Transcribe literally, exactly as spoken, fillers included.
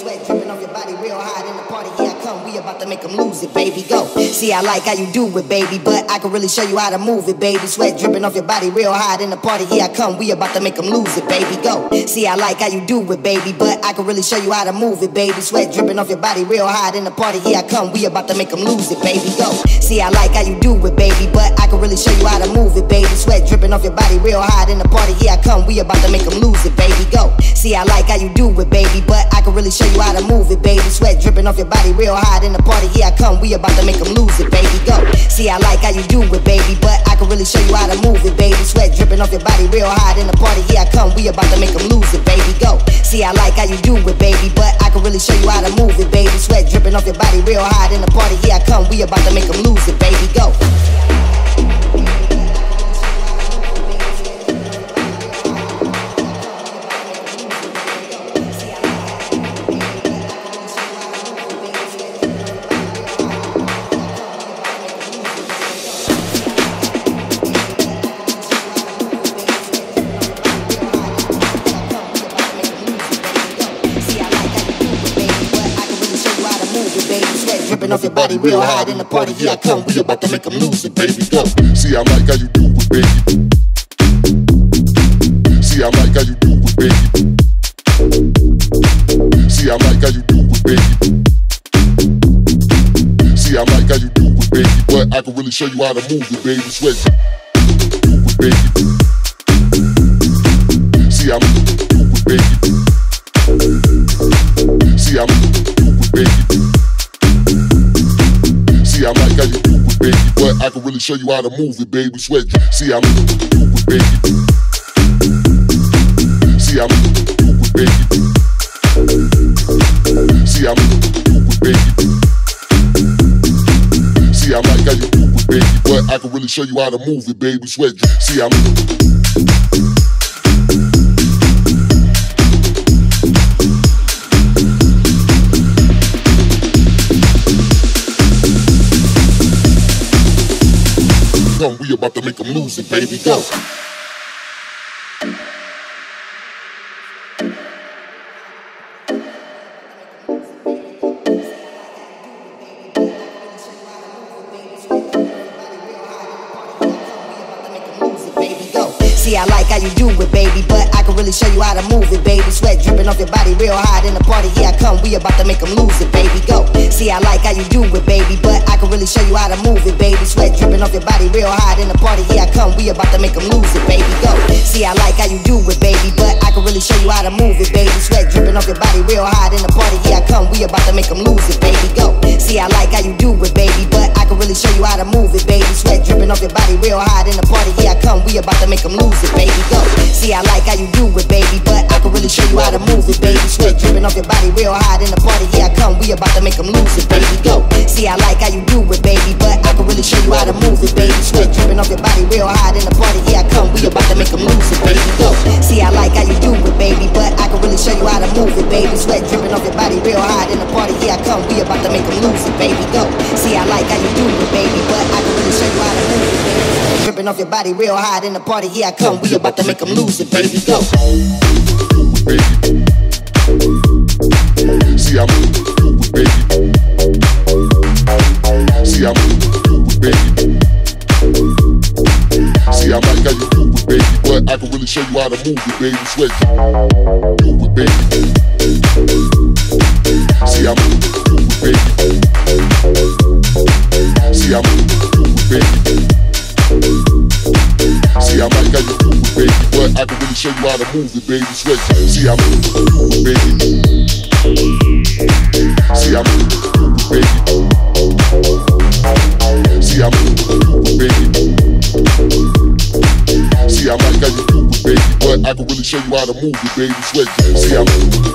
sweat dripping off your body real hard in the party. Here I come, we about to make them lose it, baby. Go. See, I like how you do it, baby, but I can really show you how to move it, baby. Sweat dripping off your body real hard in the party. Here I come, we about to make them lose it, baby. Go. See, I like how you do it, baby, but I can really show you how to move it, baby. Sweat dripping off your body real hard in the party. Here I come, we about to make them lose it, baby. Go. See, I like how you do it, baby, but I can really show you how to move it, baby. Sweat dripping off your body real hard in the party. Here I come, we about to make them lose it, baby. Go. See, I like how you do it, baby, but I can really show you how to move it, baby. Sweat dripping off your body real hard in the party. Here I come, we about to make them lose it, baby. Go. See, I like how you do it, baby, but I can really show you how to move it, baby. Sweat dripping off your body real hard in the party. Here I come, we about to make them lose it, baby. Go. See, I like how you do it, baby, but I can really show you how to move it, baby. Sweat dripping off your body real hard in the party. Here I come, we about to make them lose it, baby. Go. Off your body real hard in the party. Here I come, we about to make them lose it, baby. Go. See, I like how you do it, baby. See, I like how you do it, baby. See, I like how you do it, baby. See, I like how you do it, baby, but I can really show you how to move it, baby. Sweat, do it, baby. See, I'm do it, baby. See, I'm do it, baby. See, I like how you do it, baby, but I can really show you how to move it, baby. Sweat. See, I'm do it, baby. See, I'm do it, baby. See, I'm do it, baby. See, I like how you do it, baby, but I can really show you how to move it, baby. Sweat. See, I'm we about to make them lose it, baby. Go. See, I like how you do it, baby, but I can really show you how to move it, baby. Sweat dripping off your body real hard in the party. Here I come, we about to make them lose it, baby. Go. See, I like how you do it, baby, but I can really show you how to move it, baby. Sweat dripping off your body real hard in the party. Here I come, we about to make them lose it, baby. Go. See, I like how you do it, baby, but I can really show you how to move it, baby. Sweat dripping off your body real hard in the party. Here I come, we about to make them lose it, baby. Go. See, I like how you do it, baby, but I can really show you how to move it, baby. Sweat dripping off your body real hard in the party. Here I come, we about to make them lose it, baby. Go. See, I like how you do it, baby, but I can really show you how to move it, baby. Sweat dripping off your body real hard in the party. Here I come, we about to make them lose it, baby. Go. See, I like how you do it, baby, but I can really show you how to move it, baby. Sweat dripping off your body real hard in the party. Here I come, we about to make them lose it, baby. Go. See, I like how you do it, baby, but I can really show you how to move it, baby. Sweat dripping off your body real hard in the party. Here I come, we about to make them lose it, baby. Go. See, I like how you do it, baby, but I can really show you how to move it, baby. Dripping off your body real hard in the party. Here I come, we about to make them lose it, baby. Go. See, I'm do it, baby. See, I'm do it, baby. See, I like how you do it, baby, but I can really show you how to move it, baby. Sweat, do it, baby. See, I'm do it, baby. See, I'm do it, baby. See, I like how you do it, baby, but I can really show you how to move it, baby. Sweat. See, I'm do it, baby. See, I'm do it, baby. See, I'm do it, baby. See, I like how you do it, baby, but I can really show you how to move it, baby. Sweat. See, I'm